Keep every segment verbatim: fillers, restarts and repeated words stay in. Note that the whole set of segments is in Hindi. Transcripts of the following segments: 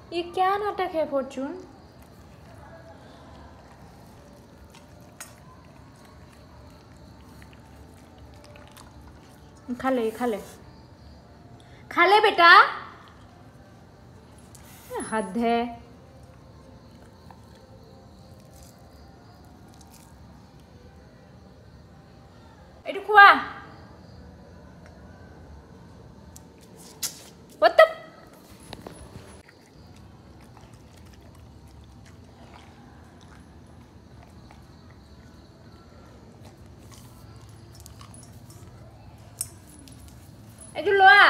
ये क्या नाटक है फॉर्चून? खा ले खा ले खा ले बेटा, हद है। এইটো খোৱা। What the? এইটো লোৱা।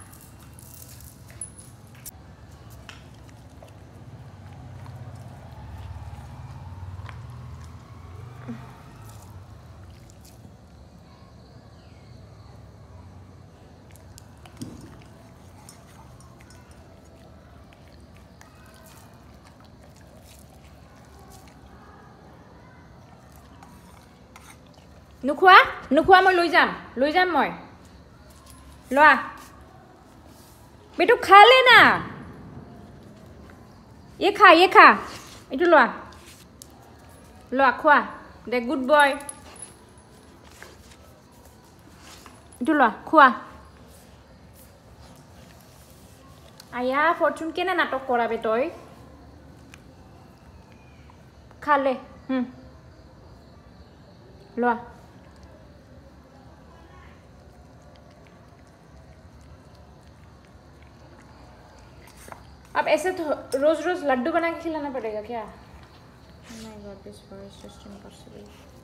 নুখোৱা নুখোৱা মই লৈ যাম লৈ যাম মই। লোৱা বেটু খা ले ना, ये खा ये खा, এইটো লোৱা লোৱা খোৱা দে, গুড বয়। এইটো লোৱা খোৱা। আয়া ফৰ্চুন কেনে নাটক কৰাবে তই? খালে হুম লোৱা। अब ऐसे तो रोज रोज लड्डू बना के खिलाना पड़ेगा क्या? Oh my God, this is just impossible.